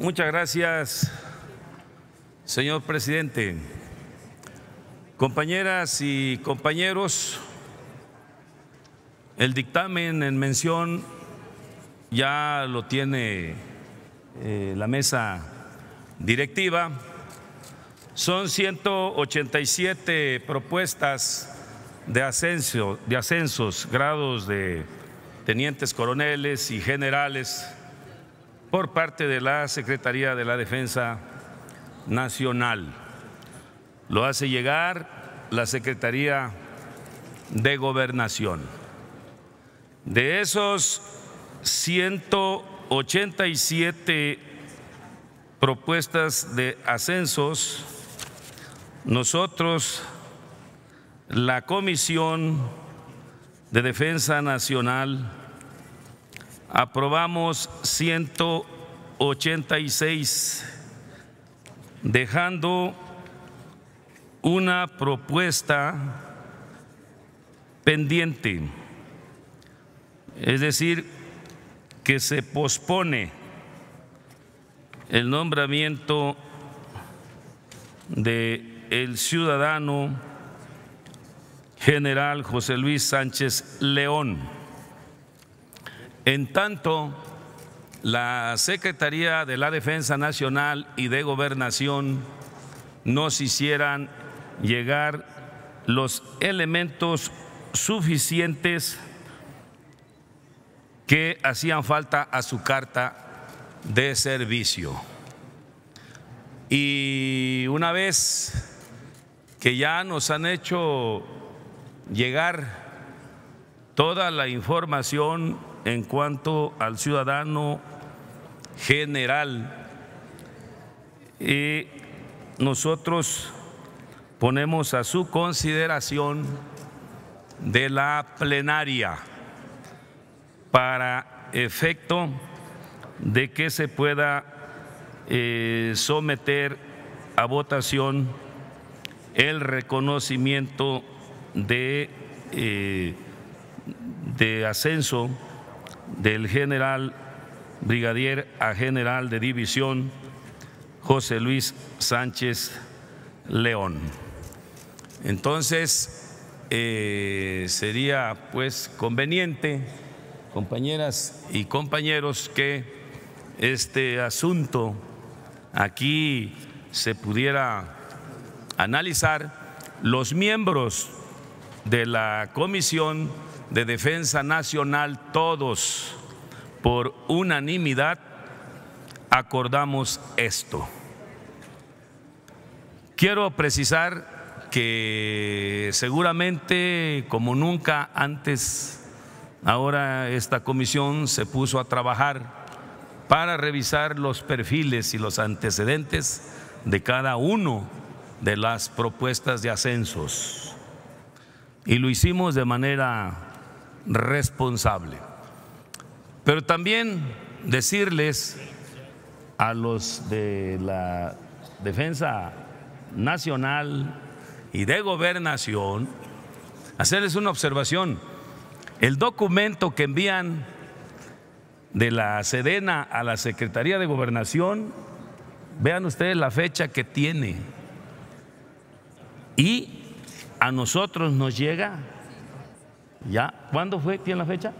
Muchas gracias, señor presidente. Compañeras y compañeros, el dictamen en mención ya lo tiene la mesa directiva. Son 187 propuestas de ascensos, grados de tenientes coroneles y generales por parte de la Secretaría de la Defensa Nacional. Lo hace llegar la Secretaría de Gobernación. De esos 187 propuestas de ascensos, nosotros, la Comisión de Defensa Nacional, aprobamos 186, dejando una propuesta pendiente, es decir, que se pospone el nombramiento del ciudadano general José Luis Sánchez León. En tanto, la Secretaría de la Defensa Nacional y de Gobernación nos hicieran llegar los elementos suficientes que hacían falta a su carta de servicio. Y una vez que ya nos han hecho llegar toda la información en cuanto al ciudadano general, nosotros ponemos a su consideración de la plenaria para efecto de que se pueda someter a votación el reconocimiento de ascenso del general brigadier a general de división José Luis Sánchez León. Entonces, sería pues conveniente, compañeras y compañeros, que este asunto aquí se pudiera analizar. Los miembros de la Comisión de Defensa Nacional, todos por unanimidad, acordamos esto. Quiero precisar que seguramente, como nunca antes, ahora esta comisión se puso a trabajar para revisar los perfiles y los antecedentes de cada uno de las propuestas de ascensos, y lo hicimos de manera responsable. Pero también decirles a los de la Defensa Nacional y de Gobernación, hacerles una observación. El documento que envían de la Sedena a la Secretaría de Gobernación, vean ustedes la fecha que tiene, y a nosotros nos llega ya. ¿Cuándo fue? ¿Tiene la fecha?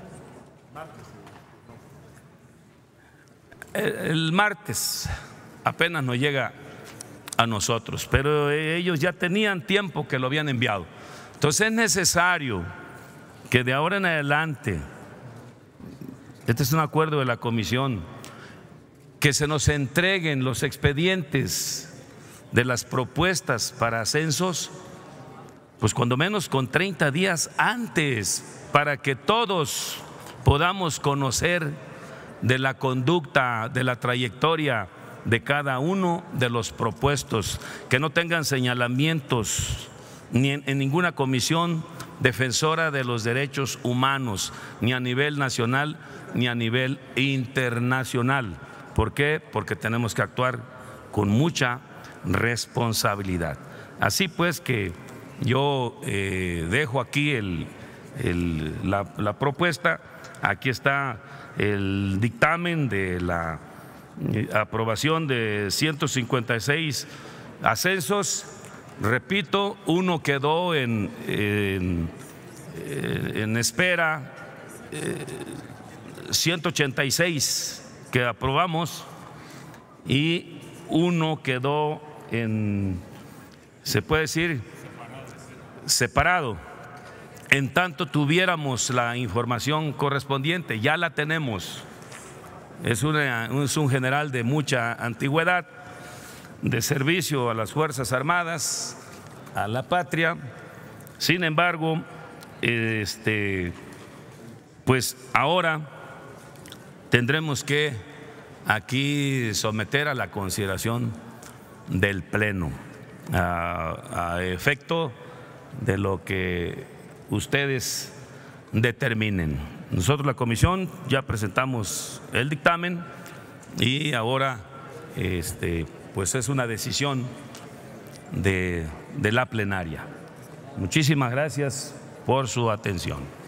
El martes apenas nos llega a nosotros, pero ellos ya tenían tiempo que lo habían enviado. Entonces es necesario que de ahora en adelante, este es un acuerdo de la comisión, que se nos entreguen los expedientes de las propuestas para ascensos, pues cuando menos con 30 días antes, para que todos podamos conocer de la conducta, de la trayectoria de cada uno de los propuestos, que no tengan señalamientos ni en ninguna comisión defensora de los derechos humanos, ni a nivel nacional ni a nivel internacional. ¿Por qué? Porque tenemos que actuar con mucha responsabilidad. Así pues que yo dejo aquí la propuesta. Aquí está el dictamen de la aprobación de 156 ascensos. Repito, uno quedó en espera, 186 que aprobamos y uno quedó se puede decir, separado. En tanto tuviéramos la información correspondiente, ya la tenemos. Es un general de mucha antigüedad, de servicio a las Fuerzas Armadas, a la patria. Sin embargo, pues ahora tendremos que aquí someter a la consideración del Pleno, a efecto de lo que ustedes determinen. Nosotros, la comisión, ya presentamos el dictamen y ahora pues es una decisión de la plenaria. Muchísimas gracias por su atención.